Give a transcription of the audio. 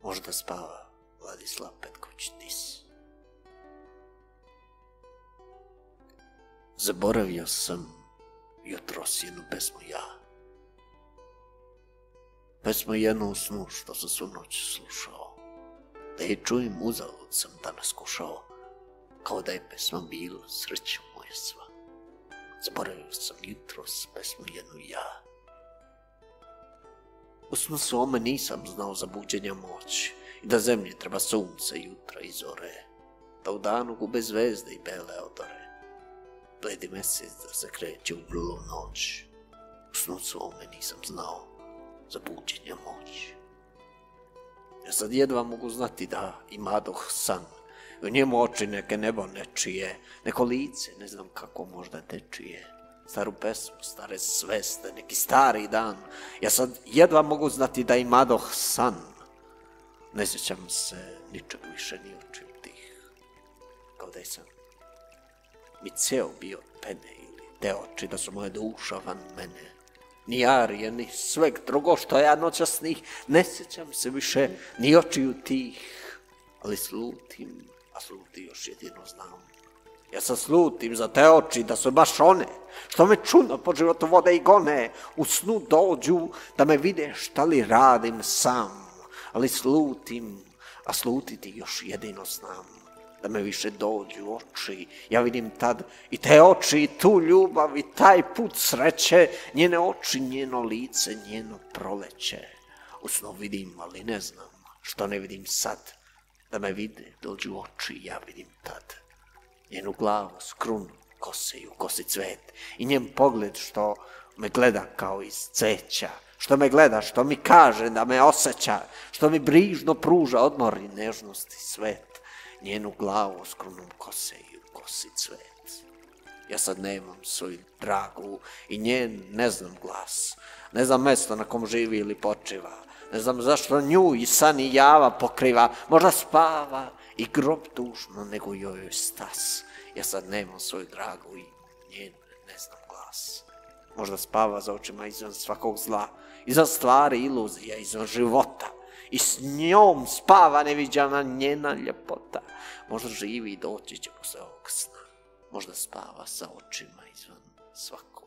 Možda spava Vladislav Petković-Tis. Zaboravio sam jutros jednu pesmu ja. Pesmu jednu u snu što sam svu noć slušao. Da je čujem uzalud sam danas kušao, kao da je pesma bila sreća moja sva. Zaboravio sam jutros pesmu jednu ja. U snu svome nisam znao za buđenja moći i da zemlji treba sunce, jutra i zore, da u danu gube zvezde i bele odore, bledi mesec da se kreće u vrlu noć. U snu svome nisam znao za buđenja moći. Ja sad jedva mogu znati da imadoh san, u njemu oči neke nebo nečije, neko lice ne znam kako možda tečije, staru pesmu, stare sveste, neki stari dan. Ja sad jedva mogu znati da imadoh san. Ne sjećam se ničeg više ni očiju tih, kao da je san mi ceo bio pene ili te oči da su moje duša van mene. Ni arije, ni sveg drugo što ja noćas snih, ne sjećam se više ni očiju tih, ali slutim, a sluti još jedino znam. Ja sad slutim za te oči da su baš one, što me čudno po životu vode i gone, u snu dođu da me vide šta li radim sam, ali slutim, a slutiti još jedino znam. Da me više dođu oči, ja vidim tad i te oči i tu ljubav i taj put sreće, njene oči, njeno lice, njeno proleće. U snu vidim, ali ne znam što ne vidim sad. Da me vide, dođu oči, ja vidim tad. Njenu glavu, skrunu, kose i u kosi cvet. I njen pogled što me gleda kao iz ceća. Što me gleda, što mi kaže da me osjeća. Što mi brižno pruža odmor i nežnost i svet. Njenu glavu, skrunom kose i u kosi cvet. Ja sad nemam svoju dragu i njen ne znam glas. Ne znam mesto na kom živi ili počiva. Ne znam zašto nju i san i java pokriva. Možda spava i grob tužno nego joj stas. Ja sad nemam svoju dragu i njen ne znam glas. Možda spava za očima izvan svakog zla, izvan stvari, iluzija, izvan života. I s njom spava neviđana njena ljepota. Možda živi i doći će posle ovog sna. Možda spava sa očima izvan svakog